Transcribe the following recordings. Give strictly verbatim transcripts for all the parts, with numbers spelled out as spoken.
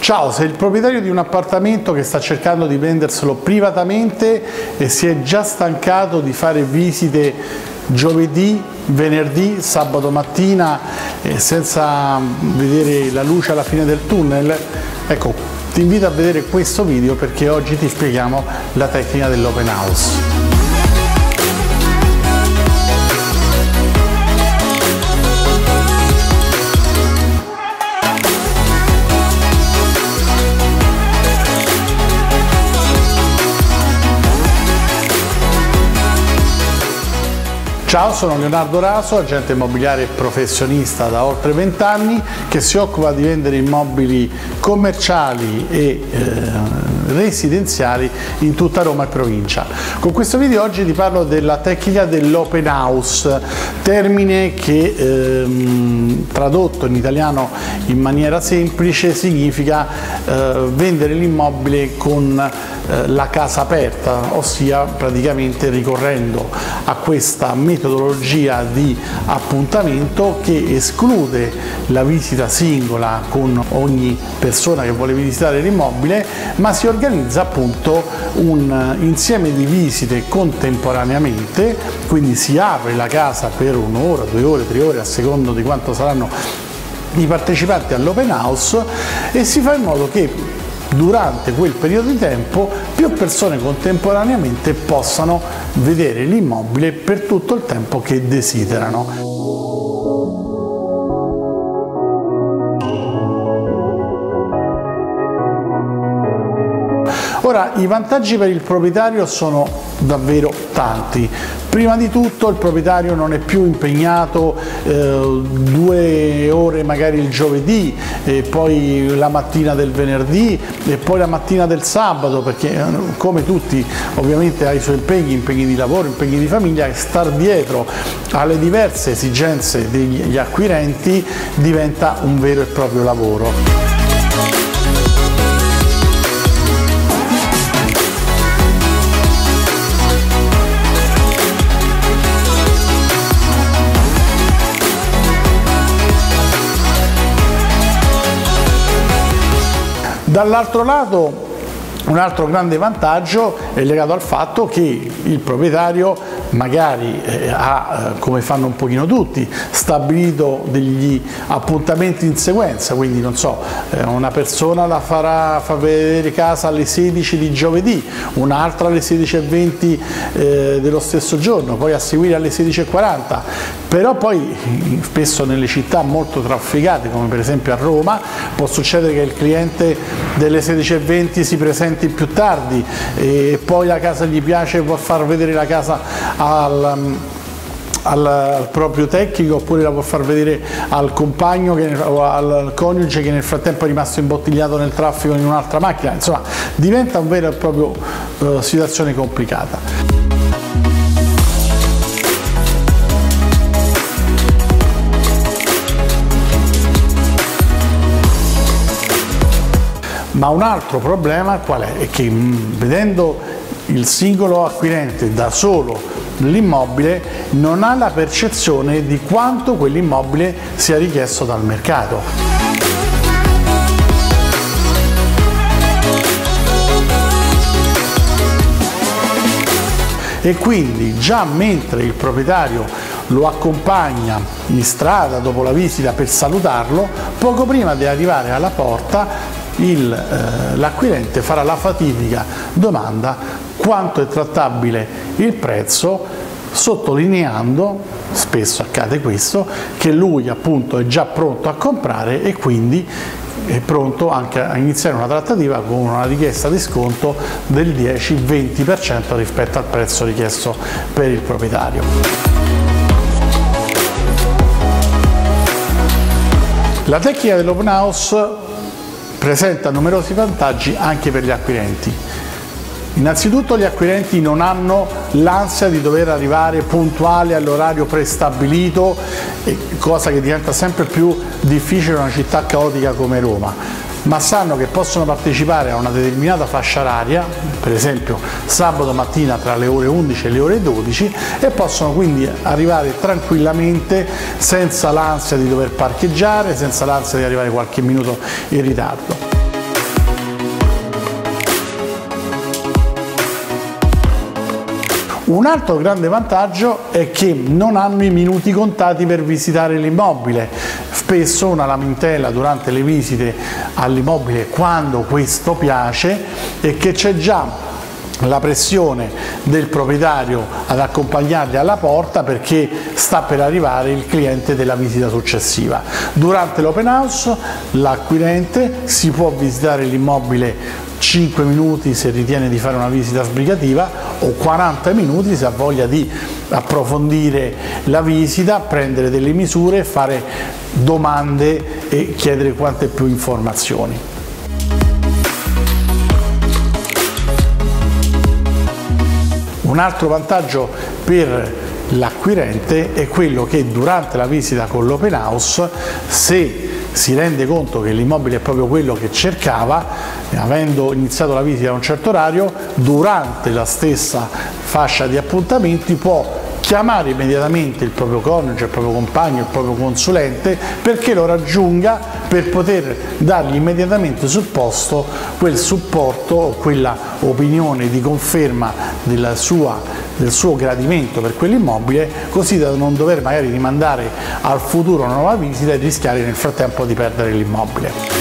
Ciao, sei il proprietario di un appartamento che sta cercando di venderselo privatamente e si è già stancato di fare visite giovedì, venerdì, sabato mattina eh, senza vedere la luce alla fine del tunnel? Ecco, ti invito a vedere questo video perché oggi ti spieghiamo la tecnica dell'open house. Ciao, sono Leonardo Raso, agente immobiliare e professionista da oltre venti anni che si occupa di vendere immobili commerciali e eh, residenziali in tutta Roma e provincia. Con questo video oggi ti parlo della tecnica dell'open house, termine che ehm, tradotto in italiano in maniera semplice significa eh, vendere l'immobile con eh, la casa aperta, ossia praticamente ricorrendo a questa metodologia di appuntamento che esclude la visita singola con ogni persona che vuole visitare l'immobile, ma si organizza appunto un insieme di visite contemporaneamente, quindi si apre la casa per un'ora, due ore, tre ore a secondo di quanto saranno i partecipanti all'open house e si fa in modo che durante quel periodo di tempo più persone contemporaneamente possano vedere l'immobile per tutto il tempo che desiderano. Ora, i vantaggi per il proprietario sono davvero tanti. Prima di tutto il proprietario non è più impegnato eh, due ore magari il giovedì, e poi la mattina del venerdì e poi la mattina del sabato, perché eh, come tutti ovviamente ha i suoi impegni, impegni di lavoro, impegni di famiglia, e star dietro alle diverse esigenze degli acquirenti diventa un vero e proprio lavoro. Dall'altro lato, un altro grande vantaggio è legato al fatto che il proprietario magari eh, ha, eh, come fanno un pochino tutti, stabilito degli appuntamenti in sequenza, quindi non so, eh, una persona la farà fa vedere casa alle sedici di giovedì, un'altra alle sedici e venti eh, dello stesso giorno, poi a seguire alle sedici e quaranta, però poi spesso nelle città molto trafficate come per esempio a Roma può succedere che il cliente delle sedici e venti si presenti più tardi e poi la casa gli piace, può far vedere la casa al, al, al proprio tecnico, oppure la può far vedere al compagno che, o al coniuge che nel frattempo è rimasto imbottigliato nel traffico in un'altra macchina. Insomma, diventa un vero e proprio uh, situazione complicata. Ma un altro problema qual è? È che mh, vedendo il singolo acquirente da solo l'immobile non ha la percezione di quanto quell'immobile sia richiesto dal mercato. E quindi già mentre il proprietario lo accompagna in strada dopo la visita per salutarlo, poco prima di arrivare alla porta l'acquirente eh, farà la fatidica domanda: quanto è trattabile il prezzo, sottolineando, spesso accade questo, che lui appunto è già pronto a comprare e quindi è pronto anche a iniziare una trattativa con una richiesta di sconto del dieci venti per cento rispetto al prezzo richiesto per il proprietario. La tecnica dell'open house presenta numerosi vantaggi anche per gli acquirenti. Innanzitutto gli acquirenti non hanno l'ansia di dover arrivare puntuali all'orario prestabilito, cosa che diventa sempre più difficile in una città caotica come Roma, ma sanno che possono partecipare a una determinata fascia oraria, per esempio sabato mattina tra le ore undici e le ore dodici, e possono quindi arrivare tranquillamente senza l'ansia di dover parcheggiare, senza l'ansia di arrivare qualche minuto in ritardo. Un altro grande vantaggio è che non hanno i minuti contati per visitare l'immobile. Spesso una lamentela durante le visite all'immobile, quando questo piace, è che c'è già la pressione del proprietario ad accompagnarli alla porta perché sta per arrivare il cliente della visita successiva. Durante l'open house l'acquirente si può visitare l'immobile cinque minuti se ritiene di fare una visita sbrigativa o quaranta minuti se ha voglia di approfondire la visita, prendere delle misure, fare domande e chiedere quante più informazioni. Un altro vantaggio per l'acquirente è quello che durante la visita con l'open house, se si rende conto che l'immobile è proprio quello che cercava, avendo iniziato la visita a un certo orario, durante la stessa fascia di appuntamenti può chiamare immediatamente il proprio coniuge, il proprio compagno, il proprio consulente perché lo raggiunga per poter dargli immediatamente sul posto quel supporto o quella opinione di conferma della sua, del suo gradimento per quell'immobile, così da non dover magari rimandare al futuro una nuova visita e rischiare nel frattempo di perdere l'immobile.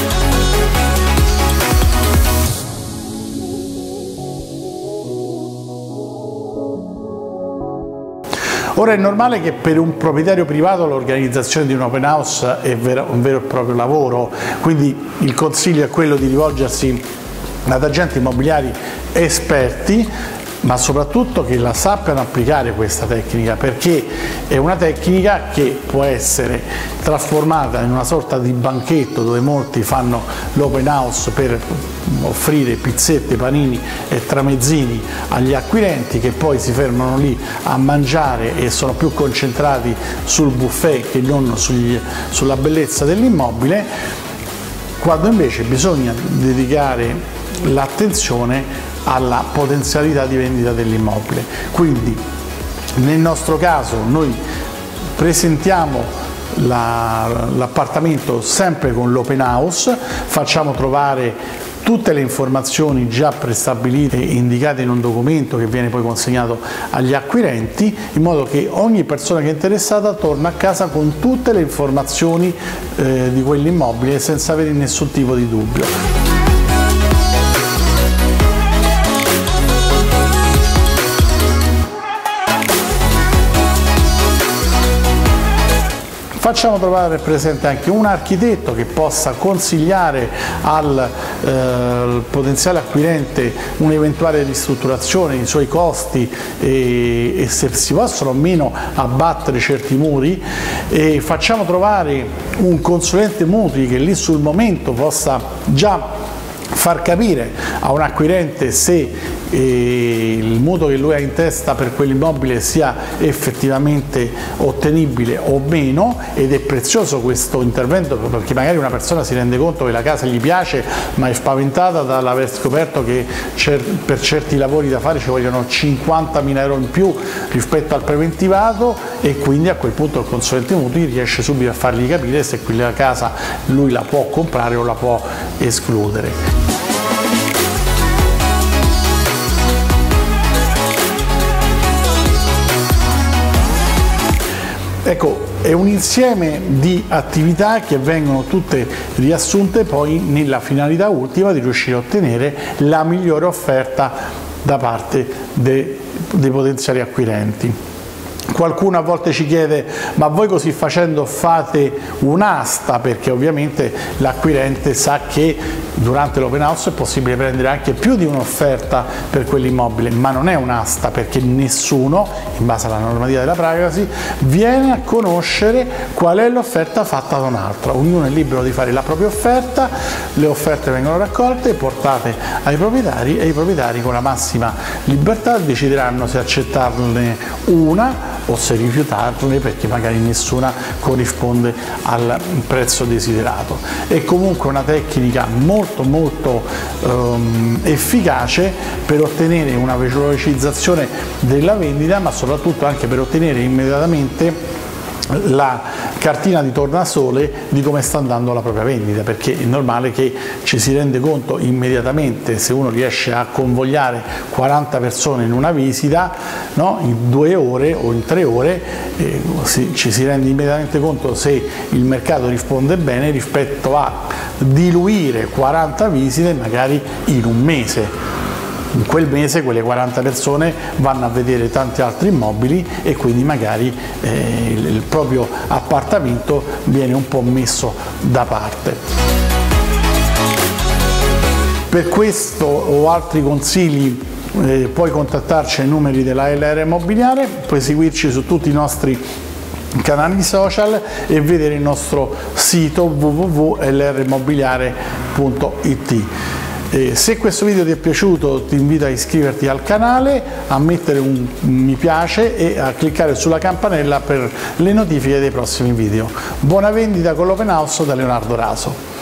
Ora è normale che per un proprietario privato l'organizzazione di un open house è un vero e proprio lavoro, quindi il consiglio è quello di rivolgersi ad agenti immobiliari esperti, ma soprattutto che la sappiano applicare questa tecnica, perché è una tecnica che può essere trasformata in una sorta di banchetto dove molti fanno l'open house per offrire pizzette, panini e tramezzini agli acquirenti che poi si fermano lì a mangiare e sono più concentrati sul buffet che non sugli, sulla bellezza dell'immobile, quando invece bisogna dedicare l'attenzione alla potenzialità di vendita dell'immobile. Quindi nel nostro caso noi presentiamo l'appartamento sempre con l'open house, facciamo trovare tutte le informazioni già prestabilite e indicate in un documento che viene poi consegnato agli acquirenti, in modo che ogni persona che è interessata torna a casa con tutte le informazioni eh, di quell'immobile senza avere nessun tipo di dubbio. Facciamo trovare presente anche un architetto che possa consigliare al eh, potenziale acquirente un'eventuale ristrutturazione, i suoi costi e, e se si possono o meno abbattere certi muri, e facciamo trovare un consulente mutui che lì sul momento possa già far capire a un acquirente se eh, il mutuo che lui ha in testa per quell'immobile sia effettivamente ottenibile o meno, ed è prezioso questo intervento perché magari una persona si rende conto che la casa gli piace ma è spaventata dall'aver scoperto che cer per certi lavori da fare ci vogliono cinquantamila euro in più rispetto al preventivato, e quindi a quel punto il consulente mutui riesce subito a fargli capire se quella casa lui la può comprare o la può escludere. Ecco, è un insieme di attività che vengono tutte riassunte poi nella finalità ultima di riuscire a ottenere la migliore offerta da parte de, dei potenziali acquirenti. Qualcuno a volte ci chiede: ma voi così facendo fate un'asta? Perché ovviamente l'acquirente sa che durante l'open house è possibile prendere anche più di un'offerta per quell'immobile, ma non è un'asta, perché nessuno, in base alla normativa della privacy, viene a conoscere qual è l'offerta fatta da un altro. Ognuno è libero di fare la propria offerta, le offerte vengono raccolte e portate ai proprietari, e i proprietari con la massima libertà decideranno se accettarne una o se rifiutarne, perché magari nessuna corrisponde al prezzo desiderato. È comunque una tecnica molto molto um, efficace per ottenere una velocizzazione della vendita, ma soprattutto anche per ottenere immediatamente la cartina di tornasole di come sta andando la propria vendita, perché è normale che ci si rende conto immediatamente, se uno riesce a convogliare quaranta persone in una visita, no? In due ore o in tre ore eh, si, ci si rende immediatamente conto se il mercato risponde bene rispetto a diluire quaranta visite magari in un mese. In quel mese quelle quaranta persone vanno a vedere tanti altri immobili e quindi magari eh, il, il proprio appartamento viene un po' messo da parte. Per questo o altri consigli eh, puoi contattarci ai numeri della A L R Immobiliare, puoi seguirci su tutti i nostri canali social e vedere il nostro sito w w w punto l r immobiliare punto i t. Eh, se questo video ti è piaciuto ti invito a iscriverti al canale, a mettere un mi piace e a cliccare sulla campanella per le notifiche dei prossimi video. Buona vendita con l'Open House da Leonardo Raso.